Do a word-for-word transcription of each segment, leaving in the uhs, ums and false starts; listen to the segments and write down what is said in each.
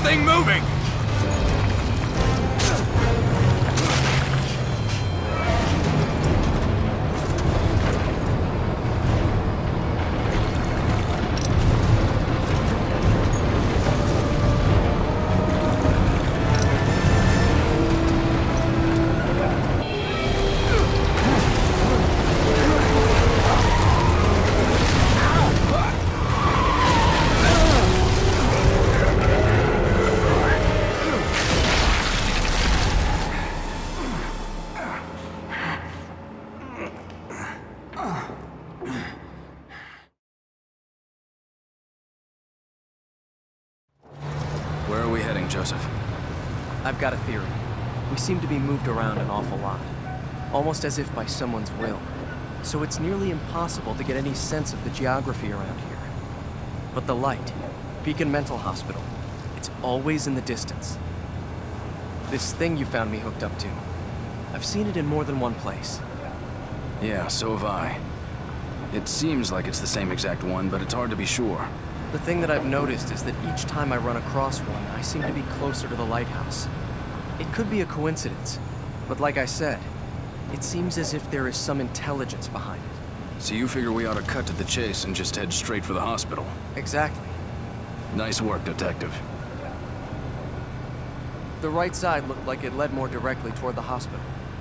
thing moving! Where are we heading, Joseph? I've got a theory. We seem to be moved around an awful lot. Almost as if by someone's will. So it's nearly impossible to get any sense of the geography around here. But the light, Beacon Mental Hospital, it's always in the distance. This thing you found me hooked up to, I've seen it in more than one place. Yeah, so have I. It seems like it's the same exact one, but it's hard to be sure. The thing that I've noticed is that each time I run across one, I seem to be closer to the lighthouse. It could be a coincidence, but like I said, it seems as if there is some intelligence behind it. So you figure we ought to cut to the chase and just head straight for the hospital? Exactly. Nice work, Detective. The right side looked like it led more directly toward the hospital.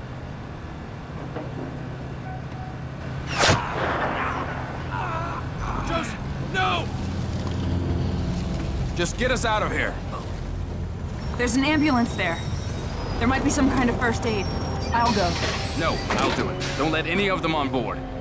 Joseph, no! Just get us out of here. There's an ambulance there. There might be some kind of first aid. I'll go. No, I'll do it. Don't let any of them on board.